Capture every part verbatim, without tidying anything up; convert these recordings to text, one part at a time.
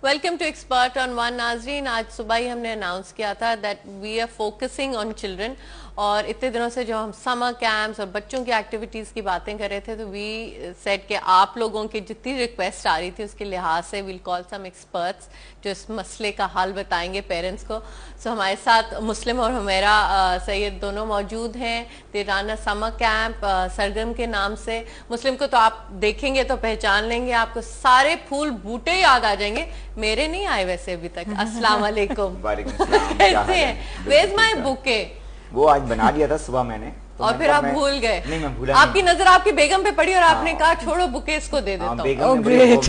Welcome to expert on one. ناظرین, آج صبح ہی ہم نے اناؤنس کیا تھا that we are focusing on children, اور اتنے دنوں سے جو ہم سمر کیمپس اور بچوں کی ایکٹیویٹیز کی باتیں کر رہے تھے تو وی سیٹ کہ آپ لوگوں کی جتنی ریکویسٹ آ رہی تھی اس کے لحاظ سے ویل کال سم ایکسپرٹس جو اس مسئلے کا حل بتائیں گے پیرنٹس کو. سو ہمارے ساتھ مسلم اور حمیرہ سید دونوں موجود ہیں. دے رن اے سمر کیمپ سرگرم کے نام سے. مسلم کو تو آپ دیکھیں گے تو پہچان لیں گے, آپ کو سارے پھول بوٹے یاد آ جائیں گے. میرے نہیں آئے ویسے ابھی تک. السلام علیکم. وعلیکم السلام. کیسے ہیں؟ Where is my bouquet? وہ آج بنا لیا تھا صبح میں نے, اور پھر آپ بھول گئے. نہیں میں بھولا. آپ کی نظر آپ کی بیگم پہ پڑی اور آپ نے کہا چھوڑو بکے اس کو دے دیتا ہوں. بیگم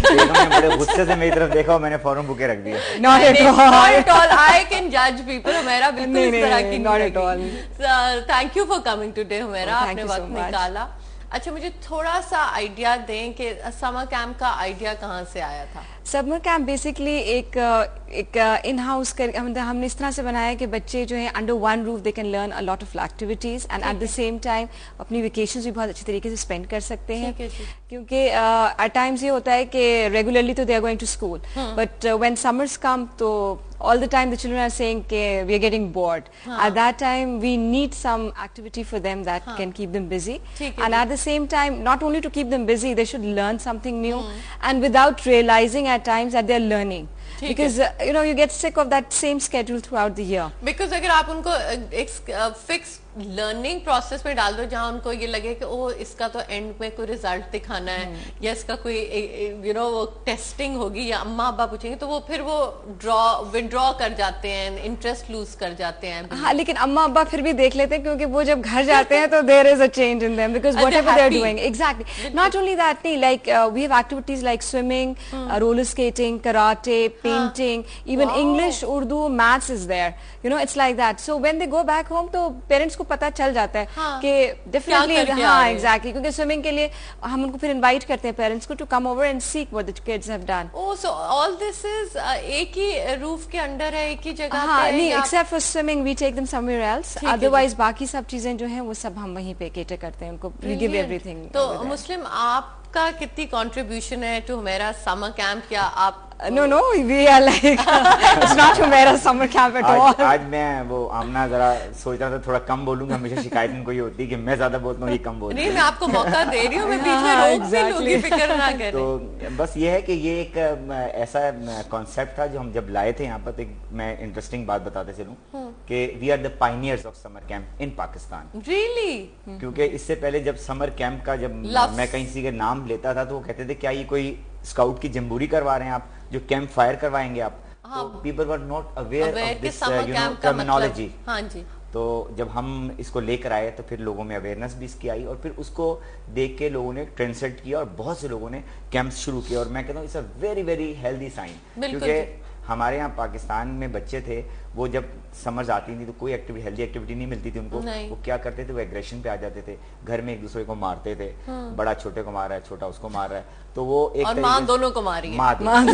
نے بڑے غصے سے میری طرف دیکھا اور میں نے فوراً بکے رکھ دیا. Not at all. I can judge people. ہمیرا بالکل اس طرح کی نہیں لگی. Thank you for coming today ہمیرا, آپ نے وقت نکالا. اچھا مجھے تھوڑا سا آئیڈیا دیں کہ سمر کیمپ کا آئیڈیا کہاں سے آیا تھا؟ سمر کیمپ بیسکلی ایک ایک ان ہاؤس ہم نے اس طرح سے بنایا کہ بچے جو ہیں under one roof they can learn a lot of activities and at the same time اپنی ویکیشنز بھی بہت اچھی طریقے سے اسپینڈ کر سکتے ہیں. کیونکہ ایٹ ٹائمز یہ ہوتا ہے کہ ریگولرلی تو they are going to school, but when summers come تو all the time the children are saying ke we are getting bored. Haan. At that time we need some activity for them that Haan. can keep them busy. And at the same time, not only to keep them busy, they should learn something new. Hmm. And without realizing at times that they are learning. Because uh, you know you get sick of that same schedule throughout the year. Because اگر آپ ان کو ایک fix learning process میں ڈال دو جہاں ان کو یہ لگے کہ او اس کا تو اینڈ میں کوئی ریزلٹ دکھانا ہے یا اس کا کوئی یو نو وہ ٹیسٹنگ ہوگی یا اماں ابا پوچھیں گے, تو وہ پھر وہ ڈرا ودرا کر جاتے ہیں, انٹرسٹ لوز کر جاتے ہیں. ہاں لیکن اماں ابا پھر بھی دیکھ لیتے ہیں کیونکہ وہ جب گھر جاتے ہیں تو there is a change in them because whatever they are doing. Exactly. Not only that نہیں, like we have activities like swimming, roller skating, karate, painting, even wow. English, Urdu, maths is there. You know, it's like that. So when they go back home, تو parents کو پتہ چل جاتا ہے کہ definitely ہاں exactly کیونکہ swimming کے لیے ہم ان کو پھر invite کرتے ہیں parents کو to come over and seek what the kids have done. Oh, so all this is ایک ہی روف کے اندر ہے, ایک ہی جگہ پہ؟ ہاں نہیں, except for swimming we take them somewhere else. Otherwise باقی سب چیزیں جو ہیں وہ سب ہم وہیں پہ cater کرتے ہیں ان کو. We give everything. تو مسلم آپ کا کتنی contribution ہے to ہمیرا summer camp, یا آپ No, no, we are like, it's not Humaira summer camp at all. آج میں وہ آمنہ ذرا سوچ رہا تھا تھوڑا کم بولوں گا, ہمیشہ شکایت ان کو یہ ہوتی ہے کہ میں زیادہ بولتا ہوں, یہ کم بولتا ہوں. نہیں میں آپ کو موقع دے رہی ہوں, میں بیچ میں روک بھی لوں گی, فکر نہ کریں. تو بس یہ ہے کہ یہ ایک ایسا کانسیپٹ تھا جو ہم جب لائے تھے یہاں پر. تو میں انٹرسٹنگ بات بتاتے چلوں کہ we are the pioneers of summer camp in Pakistan. Really? کیونکہ اس سے پہلے جب سمر کیمپ کا جب میں کہیں کسی کے نام لیتا تھا تو وہ کہتے تھے کیا یہ کوئی اسکاؤٹ کی جمبوری کروا رہے ہیں آپ, جو کیمپ فائر کروائیں گے آپ. تو people were not aware of this you know terminology. ہاں جی. تو جب ہم اس کو لے کر آئے تو پھر لوگوں میں اویئرنیس بھی اس کی آئی, اور پھر اس کو دیکھ کے لوگوں نے ٹرینڈ سیٹ کیا اور بہت سے لوگوں نے کیمپس شروع کیا. اور میں کہتا ہوں it's a very very healthy sign, کیونکہ ہمارے یہاں پاکستان میں بچے تھے وہ جب سمرز آتی تھی تو کوئی ایکٹیویٹی ہیلدی ایکٹیویٹی نہیں ملتی تھی ان کو. وہ کیا کرتے تھے, وہ ایگریشن پہ آ جاتے تھے, گھر میں ایک دوسرے کو مارتے تھے, بڑا چھوٹے کو مار رہا ہے, چھوٹا اس کو مار رہا ہے, تو وہ ایک ماں دونوں کو ماری ہے,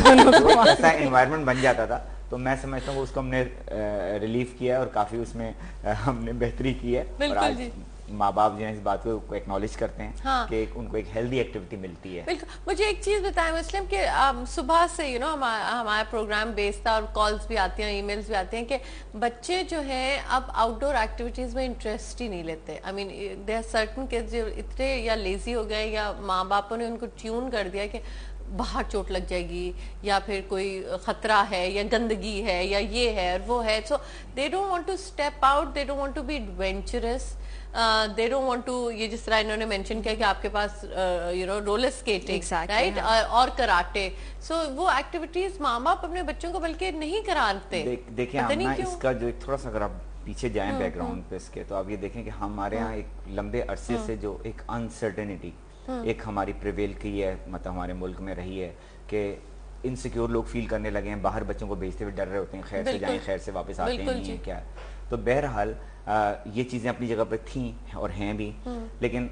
ایسا انوائرمنٹ بن جاتا تھا. تو میں سمجھتا ہوں اس کو ہم نے ریلیف کیا ہے اور کافی اس میں ہم نے بہتری کی ہے. اور آج ماں باپ جو ہیں اس بات کو ایکنالج کرتے ہیں کہ ان کو ایک ہیلدی ایکٹیویٹی ملتی ہے. بالکل. مجھے ایک چیز بتائیں مسلم کہ صبح سے یو نو ہمارا پروگرام بیس تھا اور کالز بھی آتی ہیں, ای میلز بھی آتے ہیں کہ بچے جو ہیں اب آؤٹ ڈور ایکٹیویٹیز میں انٹرسٹ ہی نہیں لیتے. I mean they are certain kids جو اتنے یا لیزی ہو گئے یا ماں باپوں نے ان کو ٹیون کر دیا کہ باہر چوٹ لگ جائے گی یا پھر کوئی خطرہ ہے یا گندگی ہے یا یہ ہے اور وہ ہے. So they don't want to step out, they don't want to be adventurous, they don't want to, یہ جس طرح انہوں نے مینشن کیا کہ آپ کے پاس you know roller skating right اور کراٹے. سو وہ ایکٹیویٹیز ماں باپ اپنے بچوں کو بلکہ نہیں کراتے. دیکھیں اس کا جو تھوڑا سا اگر آپ پیچھے جائیں بیک گراؤنڈ پہ اس کے, تو آپ یہ دیکھیں کہ ہمارے یہاں ایک لمبے عرصے سے جو ایک انسرٹنٹی ایک ہماری پریویل کی ہے, مطلب ہمارے ملک میں رہی ہے کہ انسیکیور لوگ فیل کرنے لگے ہیں, باہر بچوں کو بھیجتے ہوئے ڈر رہے ہوتے ہیں, خیر سے جائیں خیر سے واپس آتے ہیں نہیں کیا. تو بہرحال یہ چیزیں اپنی جگہ پہ تھیں اور ہیں بھی, لیکن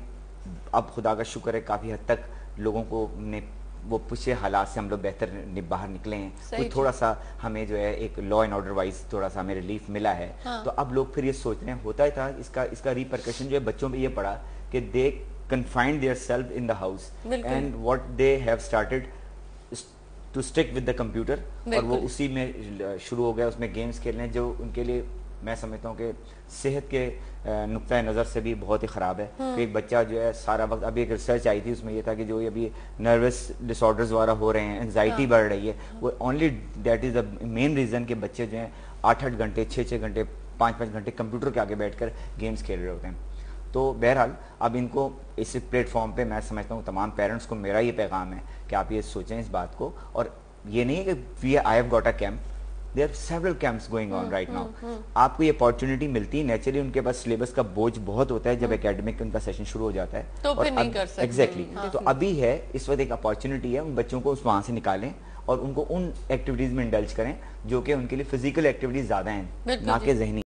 اب خدا کا شکر ہے کافی حد تک لوگوں کو نے وہ پچھلے حالات سے ہم لوگ بہتر باہر نکلے ہیں. کوئی تھوڑا سا ہمیں جو ہے ایک لا اینڈ آرڈر وائز تھوڑا سا ہمیں ریلیف ملا ہے. تو اب لوگ پھر یہ سوچ رہے ہیں, ہوتا ہی تھا اس کا اس کا ریپرکشن جو ہے بچوں پہ یہ پڑا کہ they confined their self in the house and what they have started to stick with the computer, اور وہ اسی میں شروع ہو گیا, اس میں گیمز کھیلنے جو ان کے لیے میں سمجھتا ہوں کہ صحت کے نقطۂ نظر سے بھی بہت ہی خراب ہے. کہ ایک بچہ جو ہے سارا وقت, ابھی ایک ریسرچ آئی تھی اس میں یہ تھا کہ جو ابھی نروس ڈس آرڈرز وغیرہ ہو رہے ہیں, انزائٹی بڑھ رہی ہے, وہ only that is the main reason کہ بچے جو ہیں آٹھ آٹھ گھنٹے چھ چھ گھنٹے پانچ پانچ گھنٹے کمپیوٹر کے آگے بیٹھ کر گیمز کھیل رہے ہوتے ہیں. تو بہرحال اب ان کو اس پلیٹ فارم پہ میں سمجھتا ہوں تمام پیرنٹس کو میرا یہ پیغام ہے کہ آپ یہ سوچیں اس بات کو, اور یہ نہیں کہ we I have got a camp, there are several camps going on right now. آپ کو یہ اپارچونٹی ملتی ہے, نیچرلی ان کے پاس سلیبس کا بوجھ بہت ہوتا ہے جب اکیڈمک ان کا سیشن شروع ہو جاتا ہے تو پھر نہیں کر سکتے. ایگزیکٹلی, تو ابھی ہے اس وقت ایک اپارچونٹی ہے, ان بچوں کو اس وہاں سے نکالیں اور ان کو ان ایکٹیویٹیز میں انڈلج کریں جو کہ ان کے لیے فزیکل ایکٹیویٹیز زیادہ ہیں نہ کہ ذہنی.